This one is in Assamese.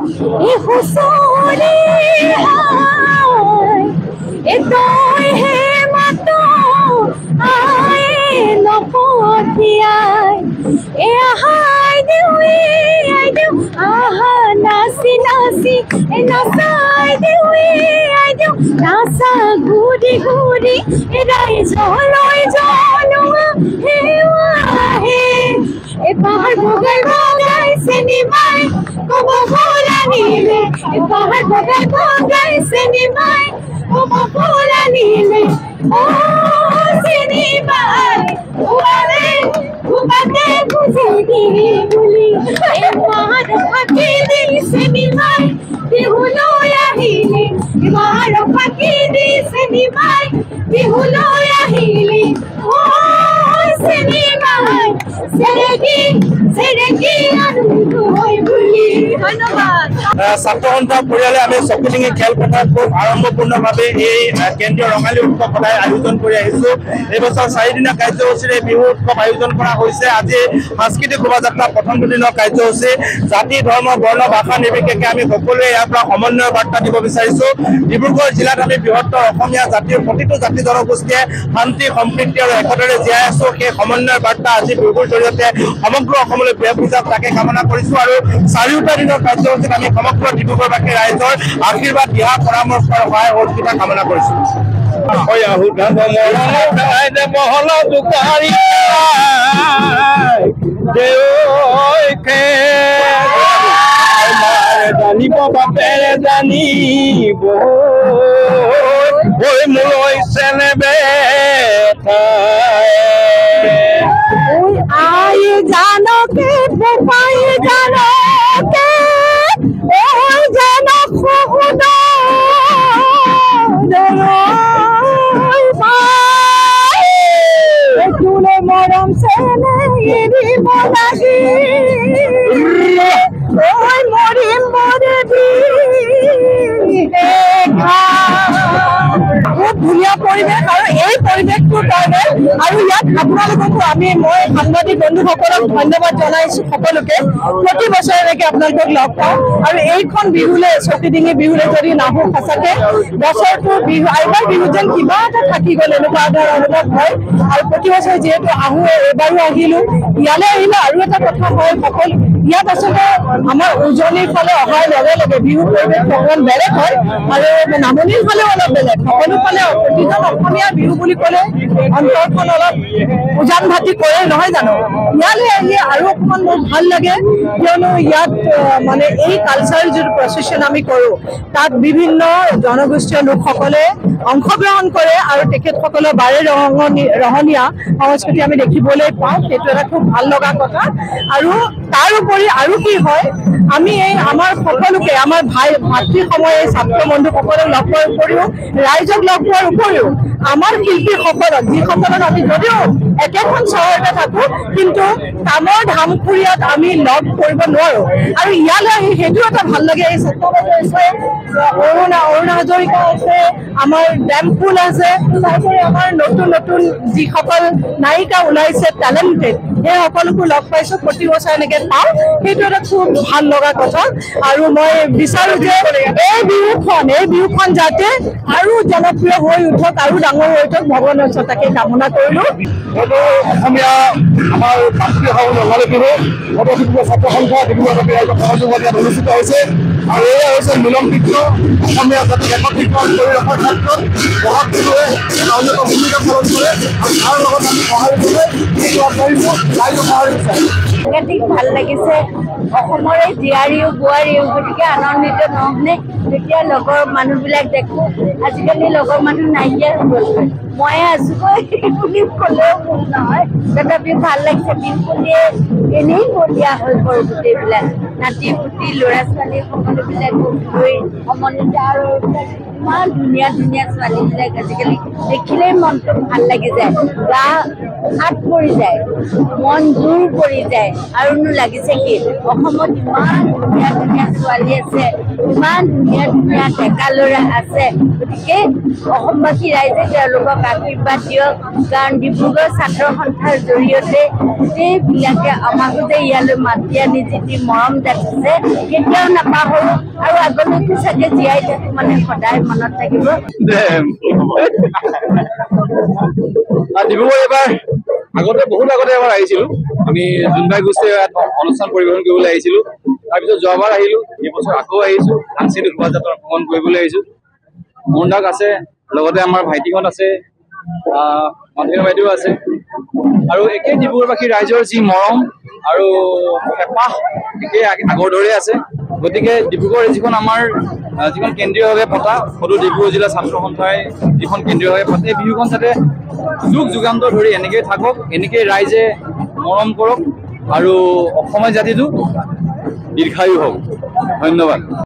হুঁচৰি তই হে মাত নপঠিয়াই আহাই দিওঁ আহা নাচি নাচি নাচাই দিওঁ নাচা ঘূৰি ঘূৰি ৰাইজলৈ জনোৱা হেৱাহে পাহাৰ বগাই বগাই চিনেমাই কব ফুলানিলে পাহাৰ বগাই বগাই চিনেমাই কব ফুলানিলে ও চিনেমাই ঘুমাতে বুঝি দিলি বুলি পাহাৰ ফাঁকি দি চিনেমাই বিহুলৈ আহিলে পাহাৰ ফাঁকি দি চিনেমাই বিহুলৈ আহিলে ও চিনেমাই ছাত্ৰ সন্থা পৰিয়ালে আমি চকুডিঙি খেলপথাৰত খুব আড়ম্বৰপূৰ্ণভাৱে এই কেন্দ্ৰীয় ৰঙালী উৎসৱ সদায় আয়োজন কৰি আহিছো। এইবছৰ 4 দিনীয়া কাৰ্যসূচীৰে বিহু উৎসৱ আয়োজন কৰা হৈছে। আজি সাংস্কৃতিক শোভাযাত্ৰা প্ৰথম দিনৰ কাৰ্যসূচী। জাতি ধৰ্ম বৰ্ণ ভাষা নিৰ্বিশেষে আমি সকলোৱে ইয়াৰ পৰা সমন্বয়ৰ বাৰ্তা দিব বিচাৰিছো। ডিব্ৰুগড় জিলাত আমি বৃহত্তৰ অসমীয়া জাতিৰ প্ৰতিটো জাতি জনগোষ্ঠীয়ে শান্তি সম্প্ৰীতি আৰু একতাৰে জীয়াই আছো। সেই সমন্বয়ৰ বাৰ্তা আজি বিহুৰ জৰিয়তে সমগ্ৰ অসমলৈ ব্যাপি যাওক তাকে কামনা কৰিছো। আৰু 4টা দিনৰ কাৰ্যসূচীত আমি সমগ্ৰ ডিব্ৰুগড়বাসী ৰাইজৰ আশীৰ্বাদ দিহা পৰামৰ্শ সহায় সহযোগিতা কামনা কৰিছো। জানিব বাপেৰে জানিব মোলৈ চেনেবে আই জানকে পাই জানকে ওই জান খুদ তুলে মরম সেনে এরিব লাগি ওই মরিম মরে খুব ধুনীয়া পৰিৱেশ আৰু এই পৰিৱেশটোৰ কাৰণে আৰু ইয়াত আপোনালোককো মই সাংবাদিক বন্ধুসকলক ধন্যবাদ জনাইছো। সকলোকে প্ৰতি বছৰেলৈকে আপোনালোকক লগ পাওঁ আৰু এইখন বিহুলৈ চকিডিঙি বিহুলৈ যদি নাহো সঁচাকে বছৰটো বিহু এইবাৰ বিহু যেন কিবা এটা থাকি গ'ল এনেকুৱা ধৰণৰ অনুভৱ হয়। আৰু প্ৰতি বছৰে যিহেতু আহো এইবাৰো আহিলো ইয়ালৈ আহিলো আৰু এটা কথা হয় সকলো ইয়াত আচলতে আমাৰ উজনিৰ ফালে অহাৰ লগে লগে বিহু পৰিৱেশ অকণমান বেলেগ হয় আৰু নামনিৰ ফালেও অলপ বেলেগ। সকলো ফালে প্ৰতিজন অসমীয়া বিহু বুলি ক'লে অন্তৰখন অলপ উজান ভাতি কৰে নহয় জানো। ইয়ালৈ আহি আৰু অকণমান মোৰ ভাল লাগে কিয়নো ইয়াত মানে এই কালচাৰেল যিটো প্ৰচেছন আমি কৰোঁ তাত বিভিন্ন জনগোষ্ঠীয় লোকসকলে অংশগ্ৰহণ কৰে আৰু তেখেতসকলৰ বাৰে ৰহণীয়া সংস্কৃতি আমি দেখিবলৈ পাওঁ। সেইটো এটা খুব ভাল লগা কথা। আৰু তাৰ উপৰি আৰু কি হয় আমি এই আমাৰ সকলোকে আমাৰ ভাতৃ সময়ে ছাত্ৰ বন্ধুসকলক লগ পোৱাৰ উপৰিও ৰাইজক লগ পোৱাৰ উপৰিও আমাৰ শিল্পীসকলক যিসকলক আমি যদিও একেখন চহৰতে থাকো কিন্তু কামৰ ধামখুৰীয়াত আমি লগ কৰিব নোৱাৰো আৰু ইয়ালৈ আহি সেইটো এটা ভাল লাগে। এই ছাত্ৰবাদী আছে অৰুণা হাজৰিকা আছে আমাৰ ডেমফুল আছে তাৰোপৰি আমাৰ নতুন নতুন যিসকল নায়িকা ওলাইছে টেলেণ্টেড সেই সকলোকো লগ পাইছো। প্ৰতি বছৰ এনেকে পাওঁ সেইটো এটা খুব ভাল লগা কথা। আৰু মই বিচাৰো যে এই বিহুখন যাতে আৰু জনপ্ৰিয় হৈ উঠক আৰু ডাঙৰ হৈ উঠক ভগৱানৰ ওচৰত তাকে কামনা কৰিলো। অসমীয়া আমাৰ ৰাষ্ট্ৰীয় ৰঙালী বিহু ছাত্ৰ সন্থা ডিব্ৰুগড় সহযোগত ইয়াত অনুষ্ঠিত হৈছে আৰু এয়া হৈছে মিলন নৃত্য। অসমীয়া জাতিক একত্ৰীকৰণ কৰি ৰখাৰ ক্ষেত্ৰত বহাগ বিহুৱে এটা অন্যতম ভূমিকা পালন কৰে আৰু তাৰ লগত আমি সহায় কৰিছোঁ ৰাইজক সহায় বিচাৰিছোঁ। ভাল লাগিছে অসমৰে জীয়াৰীও বোৱাৰীও গতিকে আনন্দিত নহ'লে যেতিয়া লগৰ মানুহবিলাক দেখোঁ। আজিকালি লগৰ মানুহ নাইকিয়া হৈ গৈছে। মই আছোগৈ বুলি ক'লেও ভুল নহয় তথাপিও ভাল লাগিছে। বিহুৱতীয়ে এনেই বলীয়া হৈ পৰে গোটেইবিলাক নাতি পুতি ল'ৰা ছোৱালী সকলোবিলাক লৈ সমন্বিতা আৰু ইমান ধুনীয়া ধুনীয়া ছোৱালীবিলাক আজিকালি দেখিলেই মনটো ভাল লাগি যায় গা হাত পৰি যায় মন জোৰ পৰি যায়। আৰুনো লাগিছে কি অসমত ইমান ধুনীয়া ধুনীয়া ছোৱালী আছে ইমান ধুনীয়া ধুনীয়া ডেকা ল'ৰা আছে। গতিকে অসমবাসী ৰাইজে তেওঁলোকক আশীৰ্বাদ দিয়ক কাৰণ ডিব্ৰুগড় ছাত্ৰ সন্থাৰ জৰিয়তে গোটেইবিলাকে আমাকো যে ইয়ালৈ মাতি আনি যিটি মৰম যাচিছে কেতিয়াও নাপাহৰোঁ আৰু আগলৈকো চাগে জীয়াই থাকোঁ মানে সদায় মনত থাকিব। ডিব্ৰুগড় এবাৰ আগতে বহুত আগতে এবাৰ আহিছিলোঁ আমি জোনবাই গোষ্ঠীৰ অনুষ্ঠান পৰিৱেশন কৰিবলৈ আহিছিলোঁ তাৰপিছত যোৱাবাৰ আহিলোঁ এইবছৰ আকৌ আহিছোঁ সাংস্কৃতিক শোভাযাত্ৰা ভ্ৰমণ কৰিবলৈ আহিছোঁ মোহনদাস আছে লগতে আমাৰ ভাইটিহঁত আছে মাধুৰী বাইদেউ আছে আৰু একেই ডিব্ৰুগড়বাসী ৰাইজৰ যি মৰম আৰু হেঁপাহ একেই আগৰ দৰে আছে গতিকে ডিব্ৰুগড় যিখন আমাৰ যিখন কেন্দ্ৰীয়ভাৱে পতা সদৌ ডিব্ৰুগড় জিলা ছাত্ৰ সন্থাই যিখন কেন্দ্ৰীয়ভাৱে পাতে এই বিহুখন যাতে যুগ যুগান্তৰ ধৰি এনেকেই থাকক এনেকেই ৰাইজে মৰম কৰক আৰু অসমীয়া জাতিটো দীৰ্ঘায়ু হওক ধন্যবাদ।